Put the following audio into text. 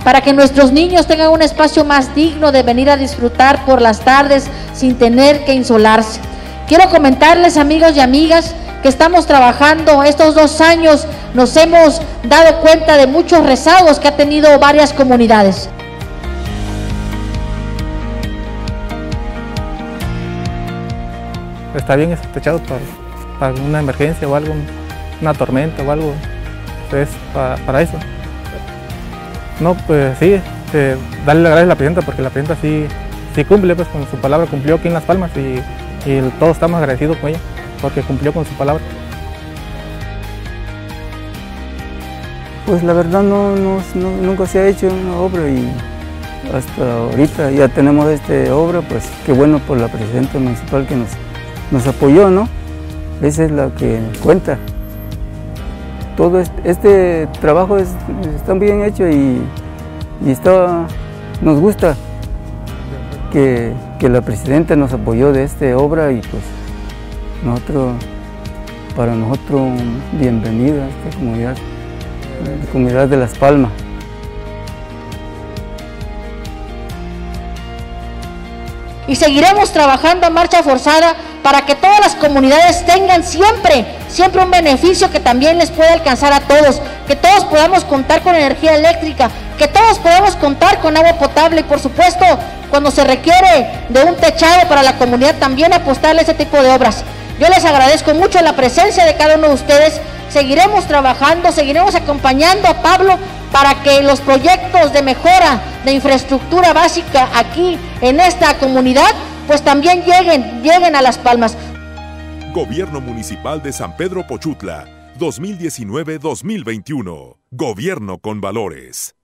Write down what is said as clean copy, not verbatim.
para que nuestros niños tengan un espacio más digno de venir a disfrutar por las tardes sin tener que insolarse. Quiero comentarles, amigos y amigas, que estamos trabajando estos 2 años, nos hemos dado cuenta de muchos rezagos que ha tenido varias comunidades. Está bien ese techado para una emergencia o algo, una tormenta o algo, es para eso. No, pues sí, darle las gracias a la presidenta, porque la presidenta sí cumple pues, con su palabra, cumplió aquí en Las Palmas y todos estamos agradecidos con ella, porque cumplió con su palabra. Pues la verdad nunca se ha hecho una obra y hasta ahorita ya tenemos esta obra, pues qué bueno por la presidenta municipal que nos apoyó, ¿no? Esa es la que cuenta. Todo este trabajo está bien hecho y nos gusta que la presidenta nos apoyó de esta obra y pues para nosotros bienvenida a esta comunidad, la comunidad de Las Palmas. Y seguiremos trabajando a marcha forzada para que todas las comunidades tengan siempre un beneficio que también les pueda alcanzar a todos, que todos podamos contar con energía eléctrica, que todos podamos contar con agua potable y por supuesto cuando se requiere de un techado para la comunidad también apostarle a ese tipo de obras. Yo les agradezco mucho la presencia de cada uno de ustedes, seguiremos trabajando, seguiremos acompañando a Pablo para que los proyectos de mejora de infraestructura básica aquí en esta comunidad pues también lleguen a Las Palmas. Gobierno Municipal de San Pedro Pochutla, 2019-2021. Gobierno con valores.